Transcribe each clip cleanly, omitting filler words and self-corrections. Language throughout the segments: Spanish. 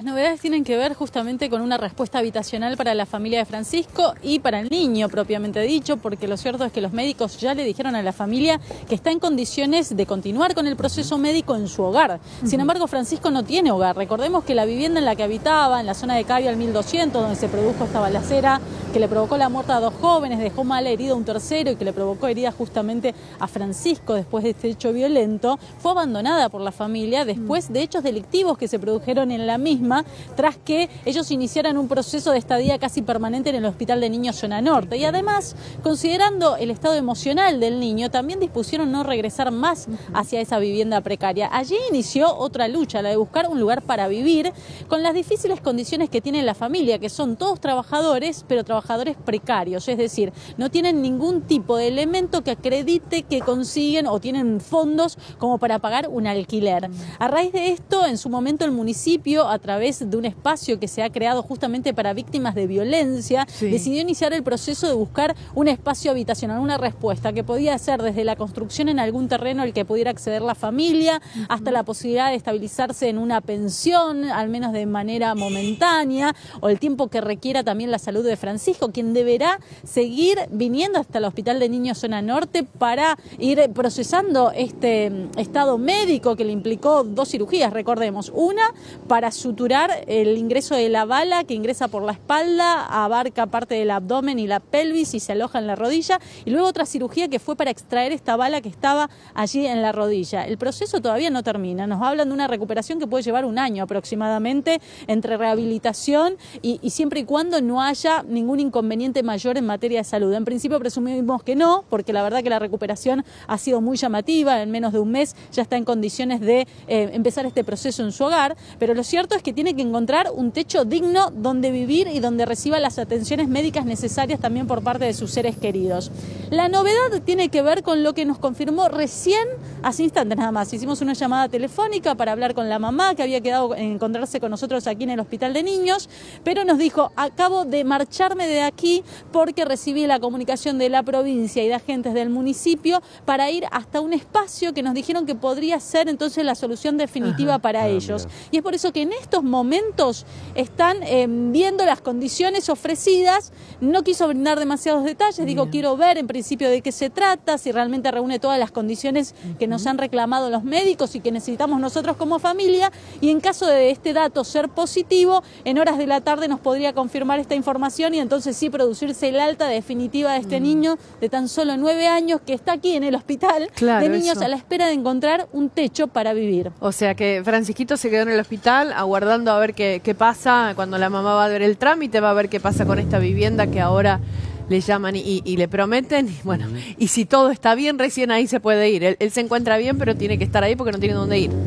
Las novedades tienen que ver justamente con una respuesta habitacional para la familia de Francisco y para el niño propiamente dicho, porque lo cierto es que los médicos ya le dijeron a la familia que está en condiciones de continuar con el proceso médico en su hogar. Sin embargo, Francisco no tiene hogar. Recordemos que la vivienda en la que habitaba, en la zona de Cavia al 1200, donde se produjo esta balacera que le provocó la muerte a 2 jóvenes, dejó mal herido a un tercero y que le provocó heridas justamente a Francisco después de este hecho violento, fue abandonada por la familia después de hechos delictivos que se produjeron en la misma, tras que ellos iniciaran un proceso de estadía casi permanente en el Hospital de Niños Zona Norte. Y además, considerando el estado emocional del niño, también dispusieron no regresar más hacia esa vivienda precaria. Allí inició otra lucha, la de buscar un lugar para vivir, con las difíciles condiciones que tiene la familia, que son todos trabajadores, pero trabajadores precarios, es decir, no tienen ningún tipo de elemento que acredite que consiguen o tienen fondos como para pagar un alquiler. A raíz de esto, en su momento el municipio, a través de un espacio que se ha creado justamente para víctimas de violencia, decidió iniciar el proceso de buscar un espacio habitacional, una respuesta que podía ser desde la construcción en algún terreno al que pudiera acceder la familia, hasta la posibilidad de estabilizarse en una pensión, al menos de manera momentánea, o el tiempo que requiera también la salud de Francisco, quien deberá seguir viniendo hasta el Hospital de Niños Zona Norte para ir procesando este estado médico que le implicó 2 cirugías, recordemos, una para suturar el ingreso de la bala que ingresa por la espalda, abarca parte del abdomen y la pelvis y se aloja en la rodilla, y luego otra cirugía que fue para extraer esta bala que estaba allí en la rodilla. El proceso todavía no termina, nos hablan de una recuperación que puede llevar 1 año aproximadamente entre rehabilitación y siempre y cuando no haya ningún inconveniente mayor en materia de salud. En principio presumimos que no, porque la verdad que la recuperación ha sido muy llamativa, en menos de 1 mes ya está en condiciones de empezar este proceso en su hogar, pero lo cierto es que tiene que encontrar un techo digno donde vivir y donde reciba las atenciones médicas necesarias también por parte de sus seres queridos. La novedad tiene que ver con lo que nos confirmó recién, hace instantes nada más. Hicimos una llamada telefónica para hablar con la mamá que había quedado en encontrarse con nosotros aquí en el Hospital de Niños, pero nos dijo: acabo de marcharme de aquí porque recibí la comunicación de la provincia y de agentes del municipio para ir hasta un espacio que nos dijeron que podría ser entonces la solución definitiva para ellos. Y es por eso que en estos momentos están viendo las condiciones ofrecidas. No quiso brindar demasiados detalles, digo, quiero ver en principio de qué se trata, si realmente reúne todas las condiciones que nos han reclamado los médicos y que necesitamos nosotros como familia, y en caso de este dato ser positivo, en horas de la tarde nos podría confirmar esta información y entonces sí producirse el alta definitiva de este niño de tan solo 9 años que está aquí en el Hospital de Niños a la espera de encontrar un techo para vivir. O sea que Francisquito se quedó en el hospital aguardando a ver qué pasa cuando la mamá va a ver el trámite, va a ver qué pasa con esta vivienda que ahora le llaman y le prometen, y bueno, y si todo está bien, recién ahí se puede ir. Él se encuentra bien, pero tiene que estar ahí porque no tiene dónde ir.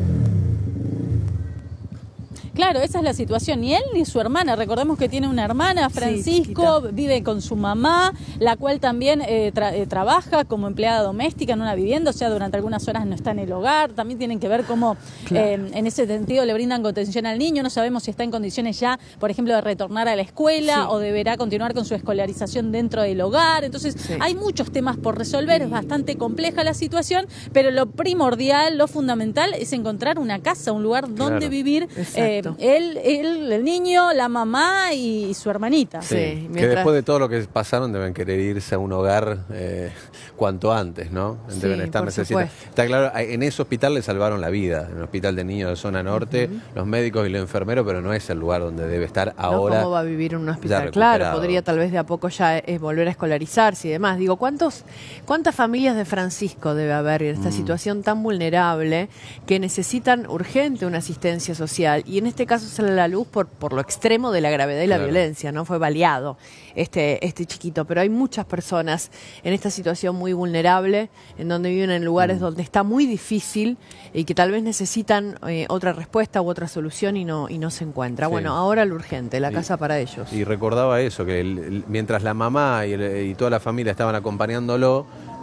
Claro, esa es la situación. Ni él ni su hermana. Recordemos que tiene una hermana, Francisco, vive con su mamá, la cual también trabaja como empleada doméstica en una vivienda, o sea, durante algunas horas no está en el hogar. También tienen que ver cómo en ese sentido le brindan contención al niño. No sabemos si está en condiciones ya, por ejemplo, de retornar a la escuela o deberá continuar con su escolarización dentro del hogar. Entonces, hay muchos temas por resolver. Es bastante compleja la situación, pero lo primordial, lo fundamental es encontrar una casa, un lugar donde vivir. Él, el niño, la mamá y su hermanita. Sí, que después de todo lo que pasaron deben querer irse a un hogar cuanto antes, ¿no? Deben estar necesitando. Está claro, en ese hospital le salvaron la vida, en el Hospital de Niños de Zona Norte, los médicos y los enfermeros, pero no es el lugar donde debe estar ahora. ¿Cómo va a vivir en un hospital? Claro, podría tal vez de a poco ya volver a escolarizarse y demás. Digo, ¿cuántas familias de Francisco debe haber en esta situación tan vulnerable que necesitan urgente una asistencia social? Y en este caso sale a la luz por lo extremo de la gravedad y la violencia, ¿no? Fue baleado este chiquito, pero hay muchas personas en esta situación muy vulnerable, en donde viven en lugares donde está muy difícil y que tal vez necesitan otra respuesta u otra solución y no se encuentra. Bueno, ahora lo urgente, la casa para ellos. Y recordaba eso, que mientras la mamá y toda la familia estaban acompañándolo,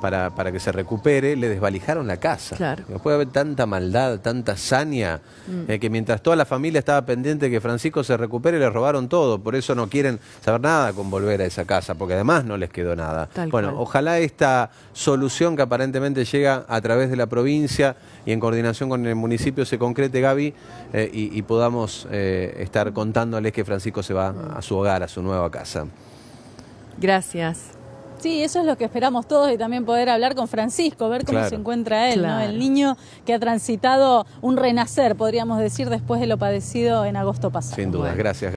para que se recupere, le desvalijaron la casa. Claro. No puede haber tanta maldad, tanta saña, que mientras toda la familia estaba pendiente de que Francisco se recupere, le robaron todo. Por eso no quieren saber nada con volver a esa casa, porque además no les quedó nada. Bueno, ojalá esta solución que aparentemente llega a través de la provincia y en coordinación con el municipio se concrete, Gaby, y podamos estar contándoles que Francisco se va a su hogar, a su nueva casa. Gracias. Sí, eso es lo que esperamos todos y también poder hablar con Francisco, ver cómo se encuentra él, ¿no? El niño que ha transitado un renacer, podríamos decir, después de lo padecido en agosto pasado. Sin duda, gracias.